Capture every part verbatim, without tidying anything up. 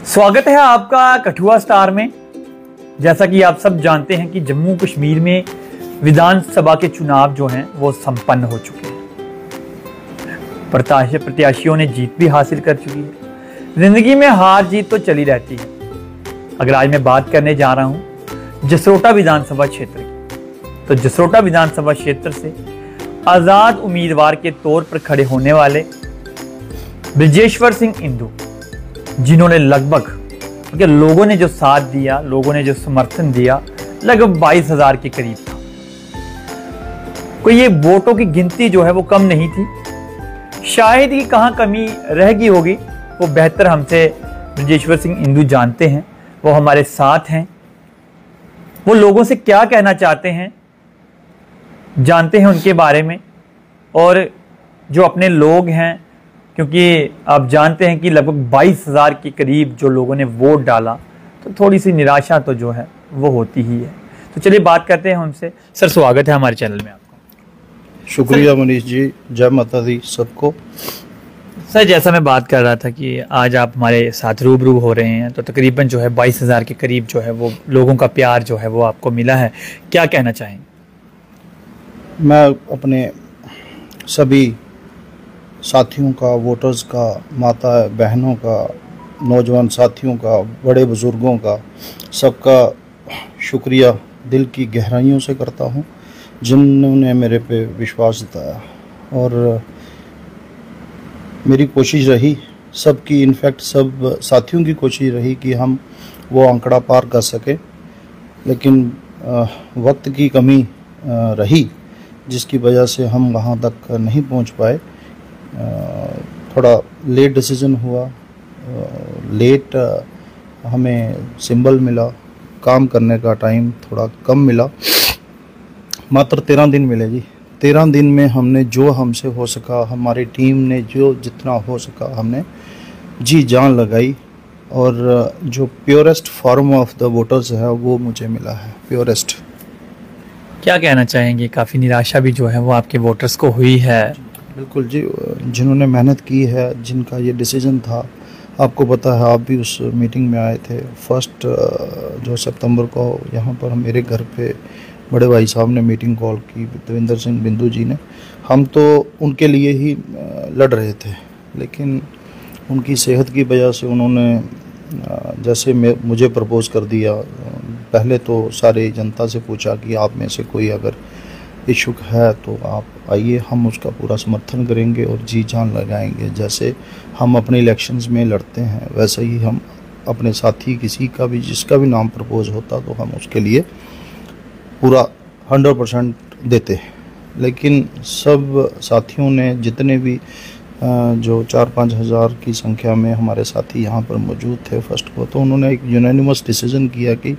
स्वागत है आपका कठुआ स्टार में। जैसा कि आप सब जानते हैं कि जम्मू कश्मीर में विधानसभा के चुनाव जो हैं वो संपन्न हो चुके हैं। प्रत्याशी प्रत्याशियों ने जीत भी हासिल कर चुकी है। जिंदगी में हार जीत तो चली रहती है। अगर आज मैं बात करने जा रहा हूं जसरोटा विधानसभा क्षेत्र की, तो जसरोटा विधानसभा क्षेत्र से आजाद उम्मीदवार के तौर पर खड़े होने वाले ब्रजेश्वर सिंह इंदु, जिन्होंने लगभग क्योंकि लोगों ने जो साथ दिया, लोगों ने जो समर्थन दिया, लगभग बाईस हजार के करीब था। कोई ये वोटों की गिनती जो है वो कम नहीं थी। शायद ही कहां कमी रह गई होगी, वो बेहतर हमसे ब्रजेश्वर सिंह इंदु जानते हैं। वो हमारे साथ हैं, वो लोगों से क्या कहना चाहते हैं जानते हैं उनके बारे में। और जो अपने लोग हैं, क्योंकि आप जानते हैं कि लगभग बाईस हजार के करीब जो लोगों ने वोट डाला, तो थोड़ी सी निराशा तो जो है वो होती ही है। तो चलिए बात करते हैं उनसे। सर, स्वागत है हमारे चैनल में आपका। शुक्रिया मनीष जी, जय माता दी सबको। सर, जैसा मैं बात कर रहा था कि आज आप हमारे साथ रूबरू हो रहे हैं, तो तकरीबन जो है बाईस हजार के करीब जो है वो लोगों का प्यार जो है वो आपको मिला है। क्या कहना चाहेंगे? मैं अपने सभी साथियों का, वोटर्स का, माता बहनों का, नौजवान साथियों का, बड़े बुज़ुर्गों का, सबका शुक्रिया दिल की गहराइयों से करता हूं, जिन्होंने मेरे पे विश्वास जताया। और मेरी कोशिश रही, सबकी, इनफैक्ट सब साथियों की कोशिश रही कि हम वो आंकड़ा पार कर सकें, लेकिन वक्त की कमी रही, जिसकी वजह से हम वहाँ तक नहीं पहुँच पाए। थोड़ा लेट डिसीजन हुआ, लेट हमें सिंबल मिला, काम करने का टाइम थोड़ा कम मिला। मात्र तेरह दिन मिले जी। तेरह दिन में हमने जो हमसे हो सका, हमारी टीम ने जो जितना हो सका हमने जी जान लगाई। और जो purest form of the voters है वो मुझे मिला है, प्योरेस्ट। क्या कहना चाहेंगे? काफ़ी निराशा भी जो है वो आपके वोटर्स को हुई है। बिल्कुल जी, जिन्होंने मेहनत की है, जिनका ये डिसीजन था, आपको पता है, आप भी उस मीटिंग में आए थे। फर्स्ट जो सितंबर को यहाँ पर मेरे घर पे बड़े भाई साहब ने मीटिंग कॉल की, देवेंद्र सिंह बिंदु जी ने। हम तो उनके लिए ही लड़ रहे थे, लेकिन उनकी सेहत की वजह से उन्होंने जैसे मैं मुझे प्रपोज़ कर दिया। पहले तो सारे जनता से पूछा कि आप में से कोई अगर इच्छुक है तो आप आइए, हम उसका पूरा समर्थन करेंगे और जी जान लगाएंगे। जैसे हम अपने इलेक्शंस में लड़ते हैं, वैसे ही हम अपने साथी किसी का भी, जिसका भी नाम प्रपोज होता, तो हम उसके लिए पूरा हंड्रेड परसेंट देते हैं। लेकिन सब साथियों ने, जितने भी जो चार पाँच हज़ार की संख्या में हमारे साथी यहाँ पर मौजूद थे फर्स्ट को, तो उन्होंने एक यूनानिमस डिसीजन किया कि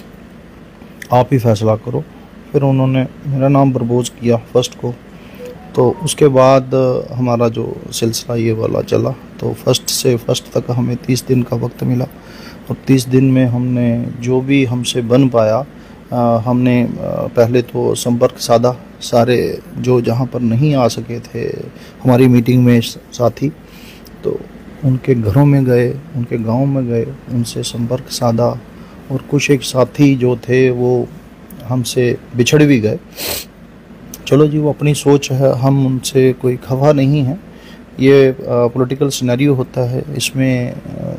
आप ही फैसला करो। फिर उन्होंने मेरा नाम प्रपोज किया फर्स्ट को। तो उसके बाद हमारा जो सिलसिला ये वाला चला, तो फर्स्ट से फर्स्ट तक हमें तीस दिन का वक्त मिला। और तीस दिन में हमने जो भी हमसे बन पाया, आ, हमने आ, पहले तो संपर्क साधा, सारे जो जहाँ पर नहीं आ सके थे हमारी मीटिंग में साथी, तो उनके घरों में गए, उनके गांव में गए, उनसे संपर्क साधा। और कुछ एक साथी जो थे वो हमसे बिछड़ भी गए। चलो जी, वो अपनी सोच है, हम उनसे कोई खफा नहीं है। ये पॉलिटिकल सिनेरियो होता है, इसमें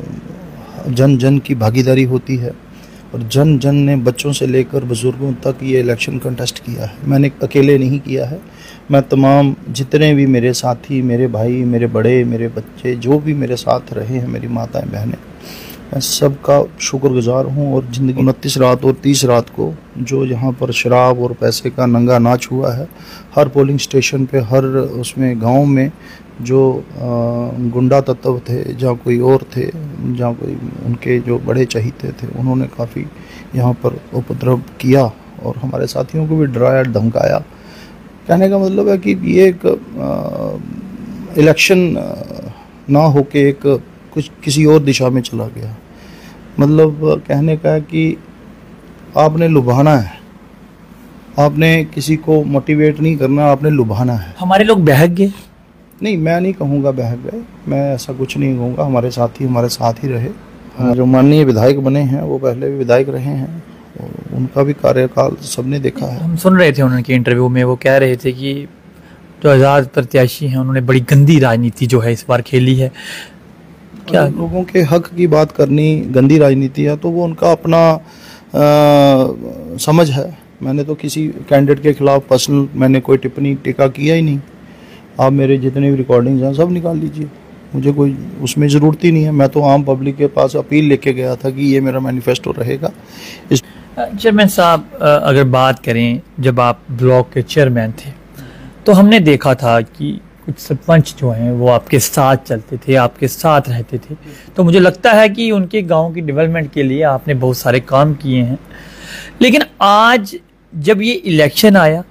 जन जन की भागीदारी होती है। और जन जन ने बच्चों से लेकर बुज़ुर्गों तक ये इलेक्शन कंटेस्ट किया है। मैंने अकेले नहीं किया है, मैं तमाम जितने भी मेरे साथी, मेरे भाई, मेरे बड़े, मेरे बच्चे, जो भी मेरे साथ रहे हैं, मेरी माताएं बहनें, मैं सबका शुक्रगुजार हूँ। और ज़िंदगी उनतीस रात और तीस रात को जो यहाँ पर शराब और पैसे का नंगा नाच हुआ है, हर पोलिंग स्टेशन पे, हर उसमें गांव में जो गुंडा तत्व थे, जहाँ कोई और थे, जहाँ कोई उनके जो बड़े चहीते थे, उन्होंने काफ़ी यहाँ पर उपद्रव किया और हमारे साथियों को भी डराया, धमकाया। कहने का मतलब है कि ये एक इलेक्शन ना होके एक कुछ किसी और दिशा में चला गया। मतलब कहने का है कि आपने लुभाना है, आपने किसी को मोटिवेट नहीं करना, आपने लुभाना है। हमारे लोग बहक गए। नहीं, मैं नहीं कहूँगा बहक गए, मैं ऐसा कुछ नहीं कहूँगा। हमारे साथी हमारे साथ ही रहे, हाँ, जो माननीय विधायक बने हैं वो पहले भी विधायक रहे हैं, उनका भी कार्यकाल सबने देखा है। हम सुन रहे थे उनके इंटरव्यू में, वो कह रहे थे कि जो आज़ाद प्रत्याशी हैं उन्होंने बड़ी गंदी राजनीति जो है इस बार खेली है। क्या लोगों के हक की बात करनी गंदी राजनीति है तो वो उनका अपना आ, समझ है। मैंने तो किसी कैंडिडेट के खिलाफ पर्सनल मैंने कोई टिप्पणी टीका किया ही नहीं। आप मेरे जितने भी रिकॉर्डिंग्स हैं सब निकाल लीजिए, मुझे कोई उसमें ज़रूरत ही नहीं है। मैं तो आम पब्लिक के पास अपील लेके गया था कि ये मेरा मैनिफेस्टो रहेगा। इस चेयरमैन साहब, अगर बात करें, जब आप ब्लॉक के चेयरमैन थे तो हमने देखा था कि कुछ सरपंच जो हैं वो आपके साथ चलते थे, आपके साथ रहते थे, तो मुझे लगता है कि उनके गांव की डेवलपमेंट के लिए आपने बहुत सारे काम किए हैं। लेकिन आज जब ये इलेक्शन आया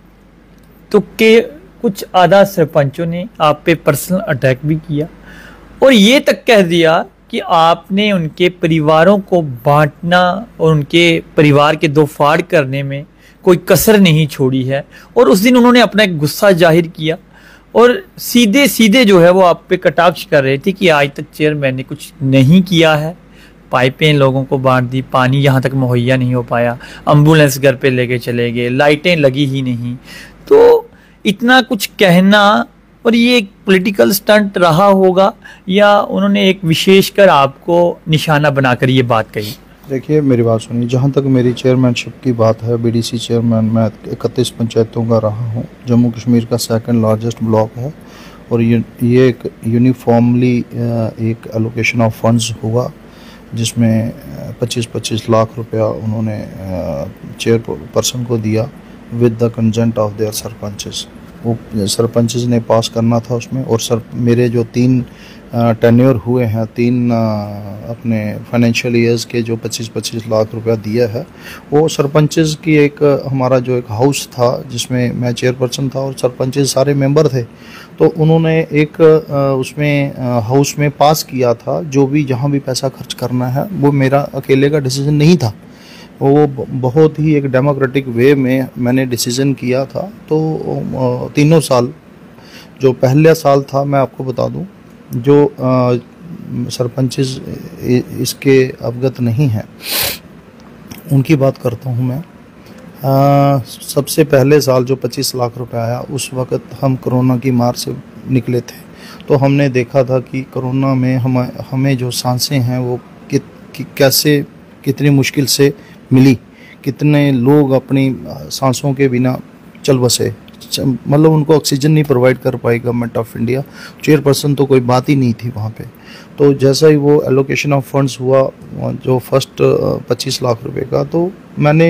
तो के कुछ आधा सरपंचों ने आप पे पर्सनल अटैक भी किया और ये तक कह दिया कि आपने उनके परिवारों को बांटना और उनके परिवार के दो फाड़ करने में कोई कसर नहीं छोड़ी है। और उस दिन उन्होंने अपना एक गुस्सा जाहिर किया और सीधे सीधे जो है वो आप पे कटाक्ष कर रहे थे कि आज तक चेयरमैन ने कुछ नहीं किया है। पाइपें लोगों को बांट दी, पानी यहाँ तक मुहैया नहीं हो पाया, एम्बुलेंस घर पे लेके चले गए, लाइटें लगी ही नहीं। तो इतना कुछ कहना, और ये एक पॉलिटिकल स्टंट रहा होगा या उन्होंने एक विशेषकर आपको निशाना बनाकर ये बात कही? देखिए मेरी बात सुनिए, जहाँ तक मेरी चेयरमैनशिप की बात है, बीडीसी चेयरमैन मैं इकतीस पंचायतों का रहा हूँ। जम्मू कश्मीर का सेकंड लार्जेस्ट ब्लॉक है और ये ये एक यूनिफॉर्मली एक एलोकेशन ऑफ फंड्स हुआ जिसमें पच्चीस पच्चीस लाख रुपया उन्होंने चेयर पर्सन को दिया with the consent of their sarpanches. वो सरपंचेस ने पास करना था उसमें। और सर मेरे जो तीन टेन्योर हुए हैं, तीन अपने फाइनेंशियल ईयर्स के जो पच्चीस पच्चीस लाख रुपया दिया है, वो सरपंचेस की एक हमारा जो एक हाउस था जिसमें मैं चेयरपर्सन था और सरपंचेस सारे मेंबर थे, तो उन्होंने एक उसमें हाउस में पास किया था जो भी जहाँ भी पैसा खर्च करना है वो मेरा अकेले का डिसीजन नहीं था, वो बहुत ही एक डेमोक्रेटिक वे में मैंने डिसीजन किया था। तो तीनों साल, जो पहला साल था मैं आपको बता दूं, जो सरपंचेस इसके अवगत नहीं हैं उनकी बात करता हूं मैं। आ, सबसे पहले साल जो पच्चीस लाख रुपए आया, उस वक़्त हम कोरोना की मार से निकले थे, तो हमने देखा था कि कोरोना में हम हमें जो सांसें हैं वो कि, कि कैसे कितनी मुश्किल से मिली, कितने लोग अपनी सांसों के बिना चल बसे, मतलब उनको ऑक्सीजन नहीं प्रोवाइड कर पाई गवर्नमेंट ऑफ इंडिया। चेयरपर्सन तो कोई बात ही नहीं थी वहाँ पे। तो जैसा ही वो एलोकेशन ऑफ फंड्स हुआ जो फर्स्ट पच्चीस लाख रुपए का, तो मैंने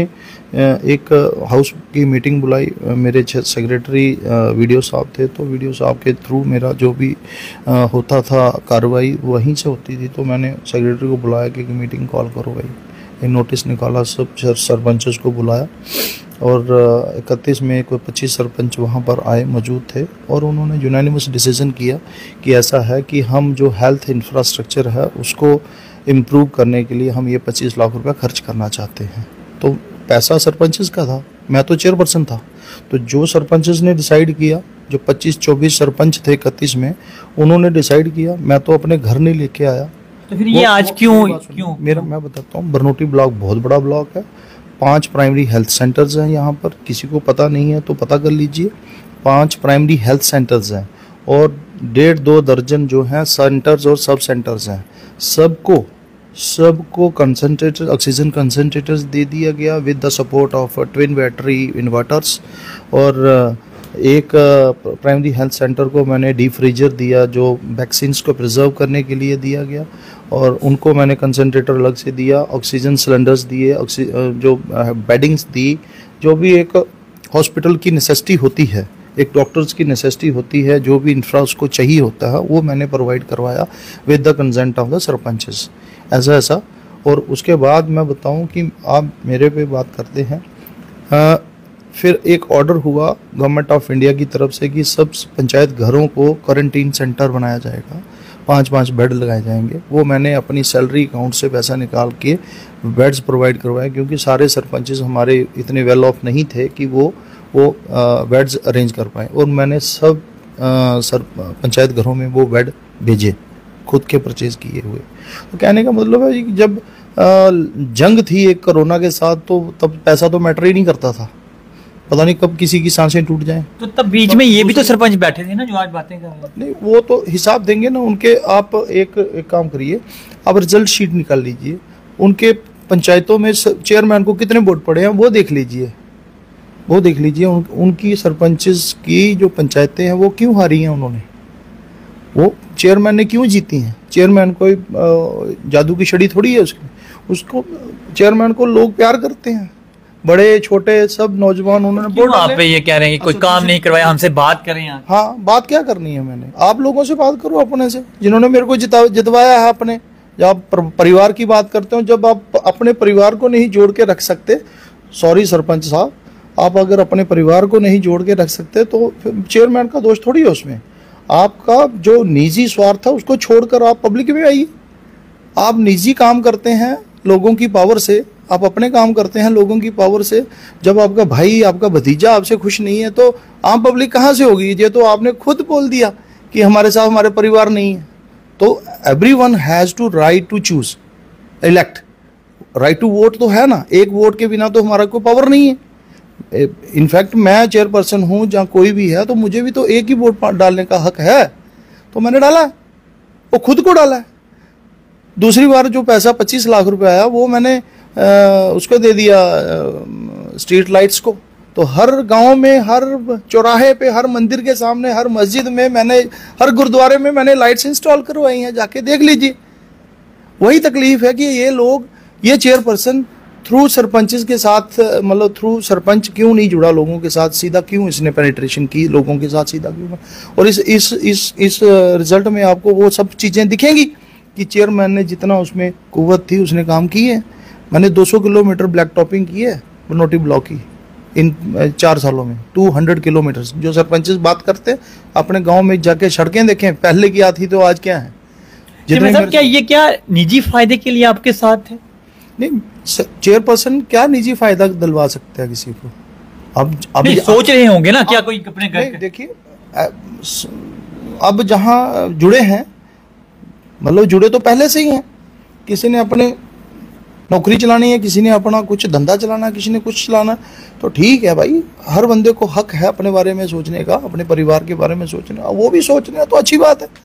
एक हाउस की मीटिंग बुलाई। मेरे सेक्रेटरी वीडियो साहब थे, तो वीडियो साहब के थ्रू मेरा जो भी होता था कार्रवाई वहीं से होती थी। तो मैंने सेक्रेटरी को बुलाया कि मीटिंग कॉल करो भाई, एक नोटिस निकाला, सब सरपंचों को बुलाया और इकतीस में कोई पच्चीस सरपंच वहाँ पर आए मौजूद थे और उन्होंने यूनानिमस डिसीजन किया कि ऐसा है कि हम जो हेल्थ इंफ्रास्ट्रक्चर है उसको इम्प्रूव करने के लिए हम ये पच्चीस लाख रुपया खर्च करना चाहते हैं। तो पैसा सरपंचेस का था, मैं तो चेयरपर्सन था। तो जो सरपंचेस ने डिसाइड किया, जो पच्चीस चौबीस सरपंच थे इकतीस में, उन्होंने डिसाइड किया, मैं तो अपने घर नहीं लेके आया। तो फिर ये आज क्यों क्यों मेरा मैं बताता हूँ, बरनोटी ब्लॉक बहुत बड़ा ब्लॉक है, पांच प्राइमरी हेल्थ सेंटर्स हैं यहाँ पर, किसी को पता नहीं है तो पता कर लीजिए। पांच प्राइमरी हेल्थ सेंटर्स हैं और डेढ़ दो दर्जन जो हैं सेंटर्स और सब सेंटर्स हैं। सबको सबको कंसंट्रेटर ऑक्सीजन कंसंट्रेटर्स दे दिया गया with the support of twin battery inverters. और एक प्राइमरी हेल्थ सेंटर को मैंने डीप फ्रीजर दिया जो वैक्सीन्स को प्रिजर्व करने के लिए दिया गया और उनको मैंने कंसंट्रेटर अलग से दिया, ऑक्सीजन सिलेंडर्स दिए, जो बेडिंग्स दी, जो भी एक हॉस्पिटल की नेसेसिटी होती है, एक डॉक्टर्स की नेसेसिटी होती है, जो भी इंफ्रा उसको चाहिए होता है, वो मैंने प्रोवाइड करवाया with the consent of the sarpanches, ऐसा ऐसा। और उसके बाद मैं बताऊं कि आप मेरे पे बात करते हैं, आ, फिर एक ऑर्डर हुआ गवर्नमेंट ऑफ इंडिया की तरफ से कि सब पंचायत घरों को क्वारंटीन सेंटर बनाया जाएगा, पाँच पाँच बेड लगाए जाएंगे। वो मैंने अपनी सैलरी अकाउंट से पैसा निकाल के बेड्स प्रोवाइड करवाए, क्योंकि सारे सरपंचेस हमारे इतने वेल ऑफ नहीं थे कि वो वो बेड्स अरेंज कर पाए। और मैंने सब आ, सर पंचायत घरों में वो बेड भेजे, खुद के परचेज किए हुए। तो कहने का मतलब है कि जब आ, जंग थी एक कोरोना के साथ, तो तब पैसा तो मैटर ही नहीं करता था। पता नहीं कब किसी की सांसें टूट जाएं। तो तब बीच में ये भी तो सरपंच बैठे थे ना जो आज बातें कर रहे हैं। नहीं, वो तो हिसाब देंगे ना उनके। आप एक, एक काम करिए, आप रिजल्ट शीट निकाल लीजिए, उनके पंचायतों में चेयरमैन को कितने वोट पड़े हैं वो देख लीजिए, वो देख लीजिए। उन, उनकी सरपंचेस की जो पंचायतें हैं वो क्यों हारी हैं उन्होंने, वो चेयरमैन ने क्यों जीती हैं। चेयरमैन कोई जादू की छड़ी थोड़ी है उसकी, उसको चेयरमैन को लोग प्यार करते हैं, बड़े छोटे सब नौजवान उन्होंने क्यों आप पे ये कह रहे हैं कि कोई काम नहीं करवाया, हमसे बात करें यहाँ। हाँ, बात क्या करनी है मैंने, आप लोगों से बात करो अपने से, जिन्होंने मेरे को जिता जितवाया है अपने। जब आप परिवार की बात करते हो, जब आप अपने परिवार को नहीं जोड़ के रख सकते, सॉरी सरपंच साहब, आप अगर अपने परिवार को नहीं जोड़ के रख सकते तो चेयरमैन का दोष थोड़ी है उसमें। आपका जो निजी स्वार्थ है उसको छोड़कर आप पब्लिक में आइए। आप निजी काम करते हैं लोगों की पावर से, आप अपने काम करते हैं लोगों की पावर से। जब आपका भाई, आपका भतीजा आपसे खुश नहीं है तो आम पब्लिक कहाँ से होगी। ये तो आपने खुद बोल दिया कि हमारे साथ हमारे परिवार नहीं है। तो everyone has two right to choose elect, right to vote तो है ना, एक वोट के बिना तो हमारा कोई पावर नहीं है। इनफैक्ट मैं चेयरपर्सन हूँ, जहाँ कोई भी है तो मुझे भी तो एक ही वोट डालने का हक है, तो मैंने डाला है, वो खुद को डाला है। दूसरी बार जो पैसा पच्चीस लाख रुपए आया वो मैंने आ, उसको दे दिया आ, स्ट्रीट लाइट्स को। तो हर गांव में, हर चौराहे पे, हर मंदिर के सामने, हर मस्जिद में मैंने, हर गुरुद्वारे में मैंने लाइट्स इंस्टॉल करवाई हैं, जाके देख लीजिए। वही तकलीफ है कि ये लोग, ये चेयरपर्सन थ्रू सरपंचेस के साथ, मतलब थ्रू सरपंच क्यों नहीं जुड़ा लोगों के साथ, सीधा क्यों इसने पेनिट्रेशन की लोगों के साथ, सीधा क्यों। और इस इस इस इस रिजल्ट में आपको वो सब चीज़ें दिखेंगी कि चेयरमैन ने जितना उसमें कुव्वत थी उसने काम की है। मैंने दो सौ किलोमीटर ब्लैक टॉपिंग की है बनोटी ब्लॉक की इन चार सालों में, दो सौ किलोमीटर। जो सरपंचेस बात करते अपने गाँव में जाके सड़कें देखें, पहले क्या थी तो आज क्या है। जितने क्या ये क्या निजी फायदे के लिए आपके साथ है? नहीं, चेयरपर्सन क्या निजी फायदा दिलवा सकता है किसी को। अब अब नहीं, सोच रहे होंगे ना क्या कोई अपने घर। देखिए, अब जहाँ जुड़े हैं, मतलब जुड़े तो पहले से ही हैं। किसी ने अपने नौकरी चलानी है, किसी ने अपना कुछ धंधा चलाना, किसी ने कुछ चलाना, तो ठीक है भाई, हर बंदे को हक है अपने बारे में सोचने का, अपने परिवार के बारे में सोचने का। वो भी सोच रहे हैं तो अच्छी बात है।